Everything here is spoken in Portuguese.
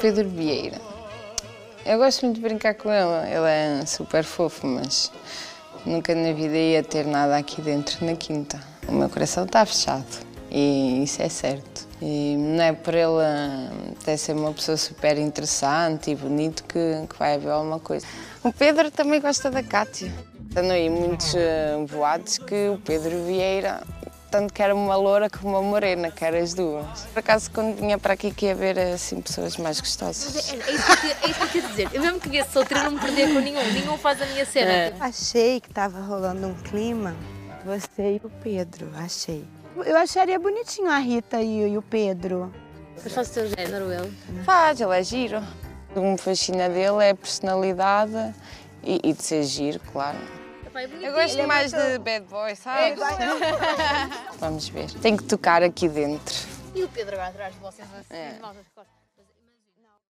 Pedro Vieira. Eu gosto muito de brincar com ele. Ele é super fofo, mas nunca na vida ia ter nada aqui dentro na quinta. O meu coração está fechado e isso é certo. E não é por ele até ser uma pessoa super interessante e bonito que vai haver alguma coisa. O Pedro também gosta da Cátia. Andam aí muitos boatos que o Pedro Vieira tanto quer uma loura como uma morena, quer as duas. Por acaso, quando vinha para aqui, que ia ver assim, pessoas mais gostosas. É isso que eu queria dizer. Eu mesmo que viesse solteira, não me perdia com nenhum faz a minha cena. Achei que estava rolando um clima, você e o Pedro, achei. Eu acharia bonitinho a Rita e o Pedro. Mas faz o teu género, ele? Faz, ele é giro. O que me fascina dele é a personalidade e de ser giro, claro. Eu gosto mais de bad boy, sabe? Vamos ver. Tem que tocar aqui dentro. E o Pedro agora atrás de vocês, assim,